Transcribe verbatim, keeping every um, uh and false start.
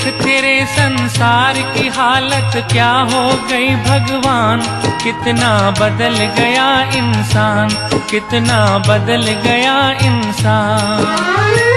देख तेरे संसार की हालत क्या हो गई भगवान। कितना बदल गया इंसान, कितना बदल गया इंसान।